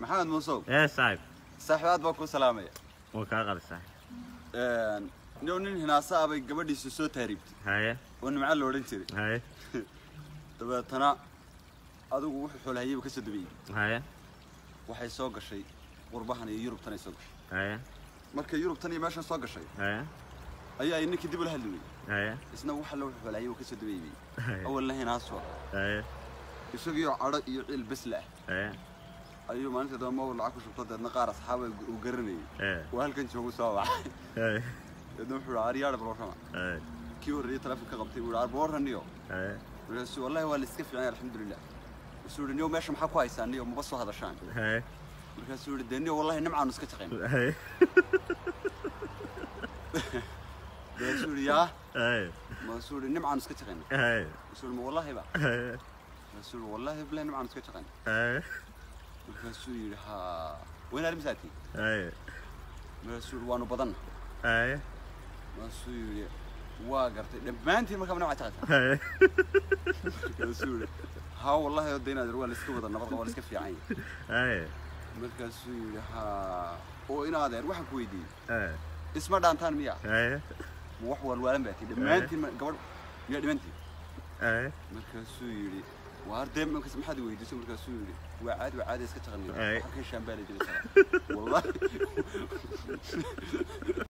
محمد موسو ايه صاحب صاحبات باكو سلامية وكاغر صاحب نونين هنا صعب قبل يسوسو تهريبت هاي ونمع اللورين تري هاي طب تنا هذا وح حوله هي بكسر دبي هاي waxay soo gashay qurbahan iyo Yurub tan ay soo gashay haya marka Yurub tan iyo meeshan soo gashay haya ayaa inaki dib u hadlay haya isna waxa loo xulay oo ka soo dabeeyay awalna hina soo haya isagoo caro iyo cil bas la haya ayuu maalinta doomo lacag ku shubtay dadna qaar asxaab u garanay oo halkan joogo soo wacay haya dadna wuxuu ariyaad barashada haya kii horreeyay telefoonka qabtay uu arbooraniyo haya wuxuu wallahi waa la iska fiicnaa alxamdulillah وسوري ماشي maxaa ku haysan iyo ma basoo hadashaan hay marka suuri deeniyo wallahi nimcaan iska shaqeyn hay suuri ya hay ma suuri nimcaan iska shaqeyn hay suuri ma wallahi ba hay suuri wallahi bla nimcaan iska shaqeyn hay marka suuri ha ween armisaati hay ma suuri waanu badan hay ma suuri waa gartay dhamaantii marka nimcaan taqaan hay suuri ها والله يودينا دروا لسكو بدنا نبض ولا سكف يعني اي مركز ها او ان هذا waxaan ku weydiiyay اي isma dhaantaan miya اي wax walwaalan baati dhamaantiin gabadh miya dhimantii اي markaas uu yiri waar deem markaas maxaad weydiisay markaas uu yiri waa caadi iska taqanin waxa ka shambaali jiray wallahi